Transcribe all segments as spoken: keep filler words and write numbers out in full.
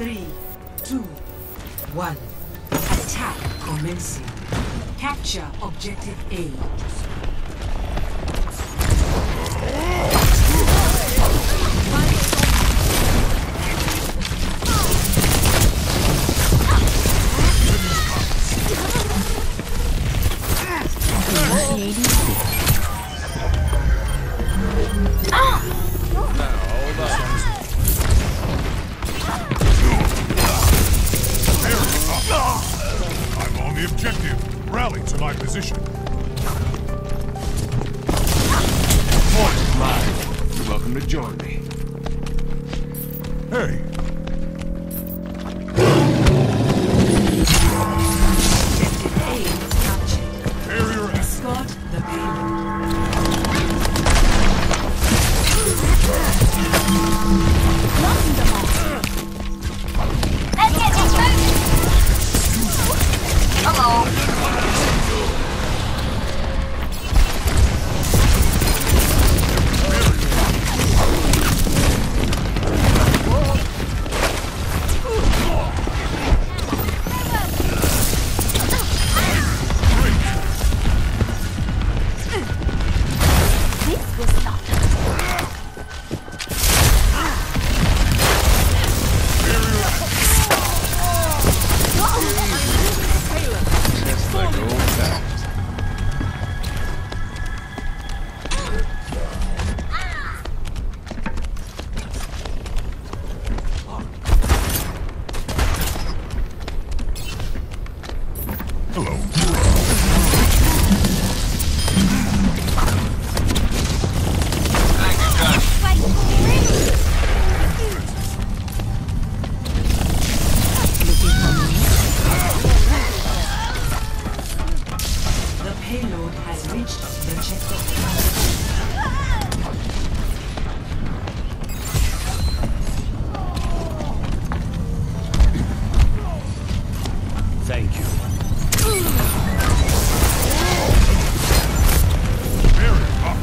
Three, two, one. Attack commencing. Capture objective A. I'm on the objective. Rally to my position. Point mine. You're welcome to join me. Hey. Barrier Escort the payload. Blocking them all. Let's get this moving. Hello. Hello. The payload has reached the checkpoint. Thank you. Barrier up.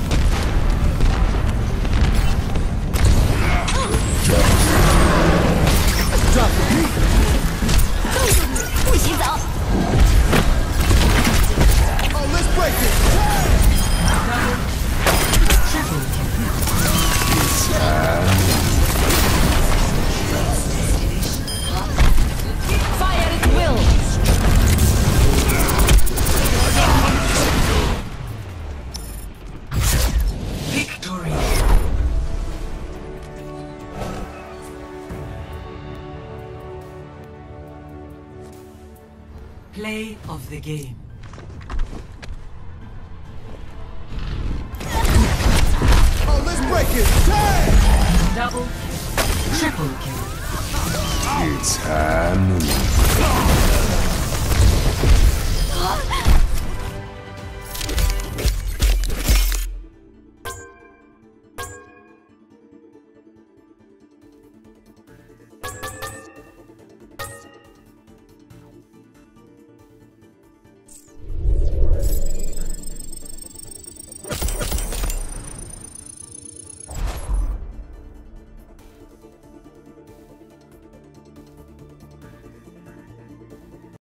Drop the beat. 不洗澡。 Oh, let's break it. Fire at will. Victory. Play of the game. Oh, let's break it. Hey! Double kill. Triple kill. It's time.